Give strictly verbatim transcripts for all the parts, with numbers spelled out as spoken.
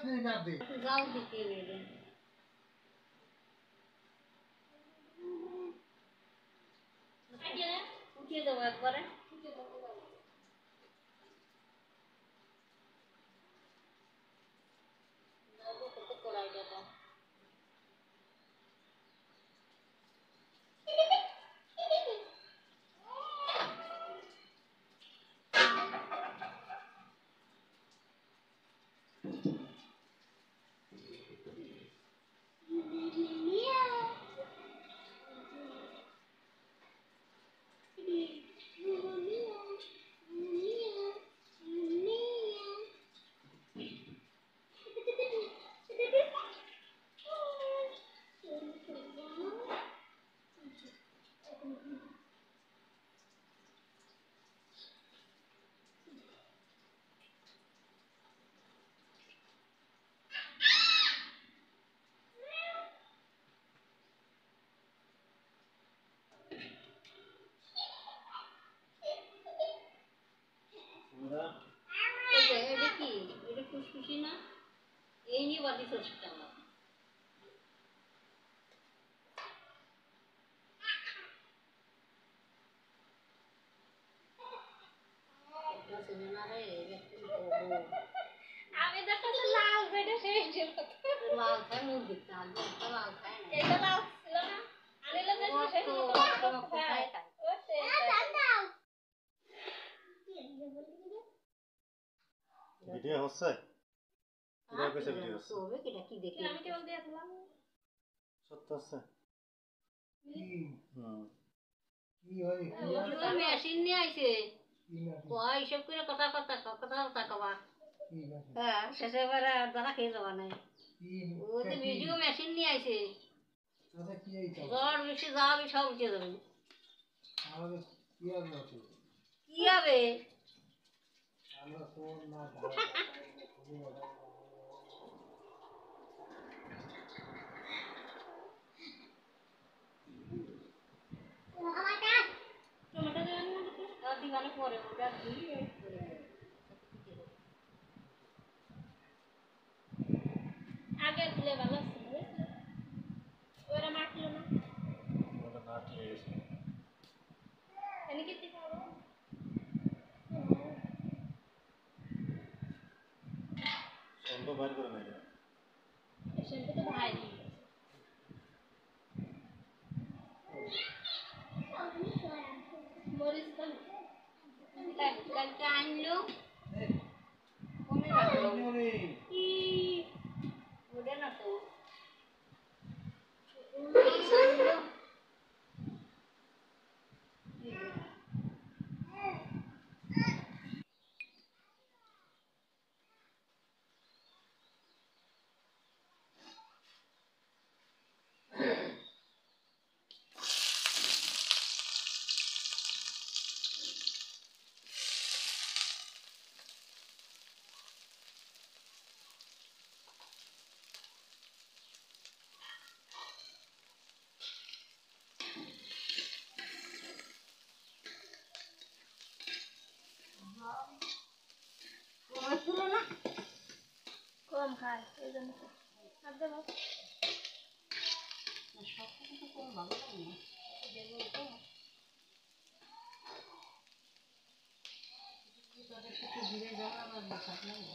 जाओ दिखे मेरे उठिए दो एक बार खुशी ना ये नहीं वाली सोचता हूँ আমি দেখো তো লাল বেডে শেষ ছিল লাল খায় মুখ দিতে আগে তো লাল খায় না এটা লাল ছিল না আনিলে দেশ শেষ ছিল তো খায় ওতে ভিডিও হচ্ছে কিরা কইছে ভিডিও হচ্ছে তবে কিটা কি দেখি আমি কেবল দিয়েছিলাম সত্য আছে কি হুম কি হয় ওই মেশিন নিয়ে আইছে কয় হিসাব করে কথা কথা কথা কথা কবা হ্যাঁ শেষে বারে দানা খেয়ে যাবা না ওই যে ভিডিও মেশিন নিয়ে আইছে আচ্ছা কি আইছে জ্বর বেশি যাবে সব উঠে যাবে আমাদের কি হবে কি হবে আমরা তো না টমেটো দেন না আর দিবানে পরে ওটা দিয়ে আগে দিলে ভালো ছিল ওরা মাখলো না ওটা নাট লেগেছে এনে কি খাবো সন্দ বাইর করে নাই শ্যাম্পু তো ভাই মরিস কাল কালকে আনলো কোনে রাখলো ই ওটা না তো আনলো কম খায় এই জন্য আর দেবো না সব কিছু কম ভালো লাগে না দেবো তো তাদের কিছু ধীরে যাওয়া আমার বসাত লাগে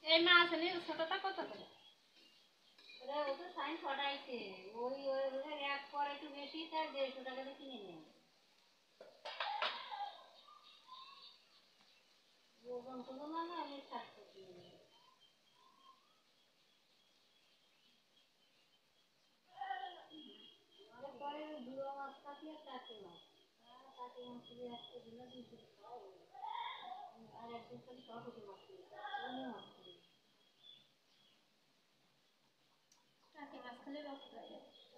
এই মাছ নিয়ে ছোটটা কত করে? ওরা ও তো সাইন ছটাইছে ওই ওই এক পর একটু বেশি তাই দেড়শো টাকা দিয়ে কিনে নেয়। ওজন কোনো না না আমি সাতশো কিনে নেই। আমার পরে দুটো মাছ কাটি আর চারটে মাছ কাটি মাছ দিয়ে একটা দিন দুটো আর একদিন খালি সরস্বতী মাছ কিনে অন্য মাছ কিনে কাটি মাছ খালি রক্ত লাগে।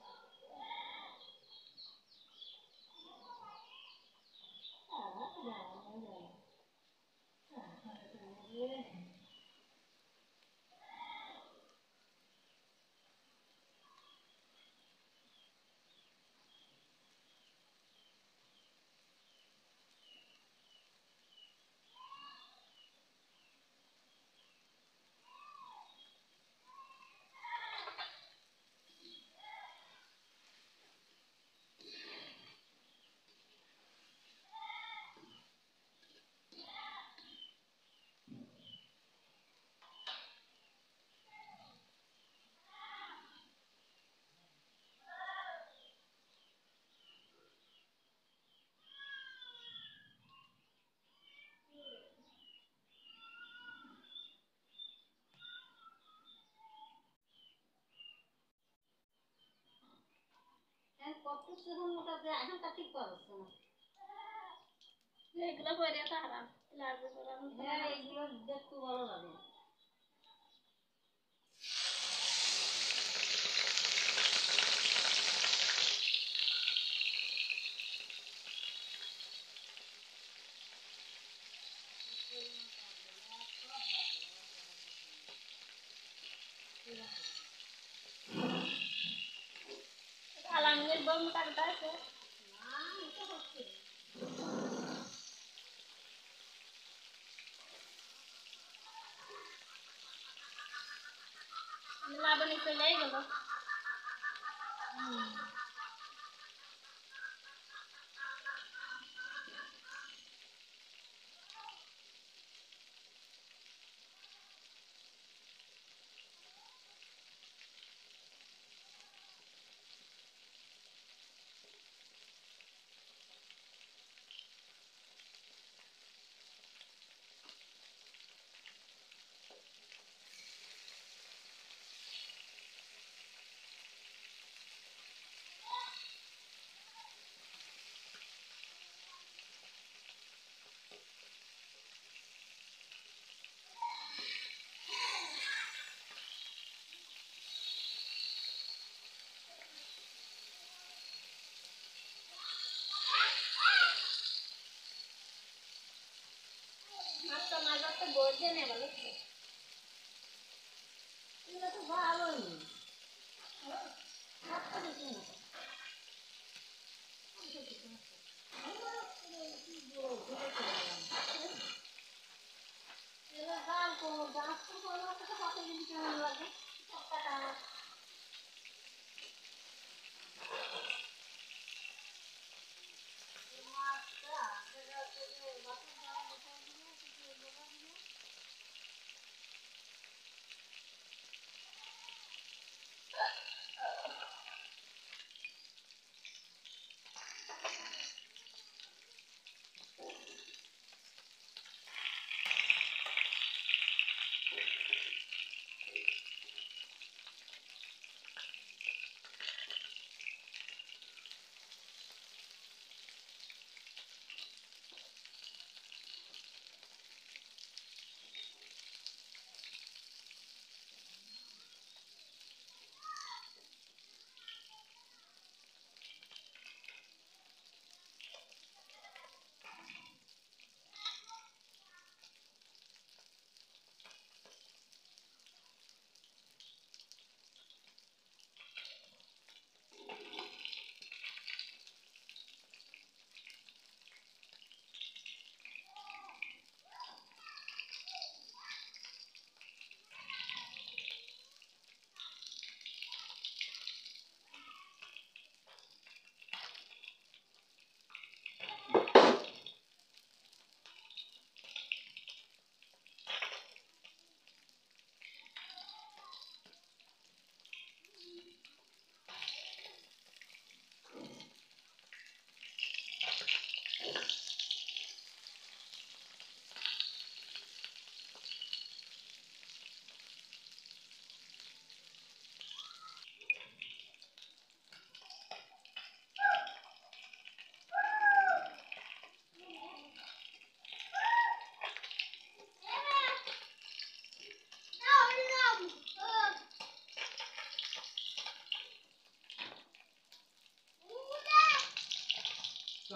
এগুলো করে তো আরাম লাগবে হ্যাঁ এগুলো দেখতে ভালো লাগে। আলামের বম কাটতে আছে না এটা হচ্ছে লাবণী চলে গেল। মাছটা মাছটা বলছে না বলো এগুলো তো ভালোই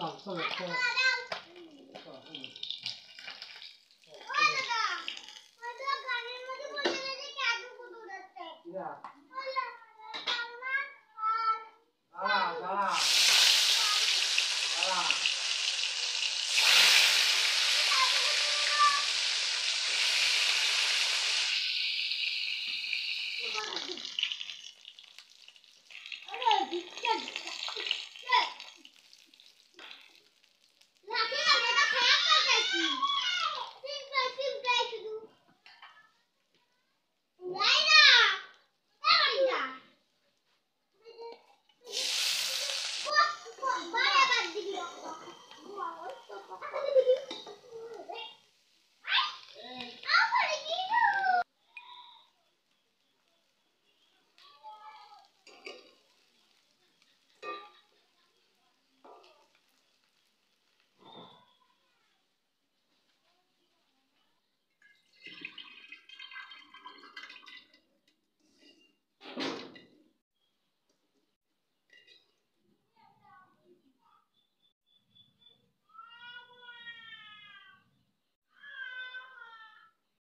Come on.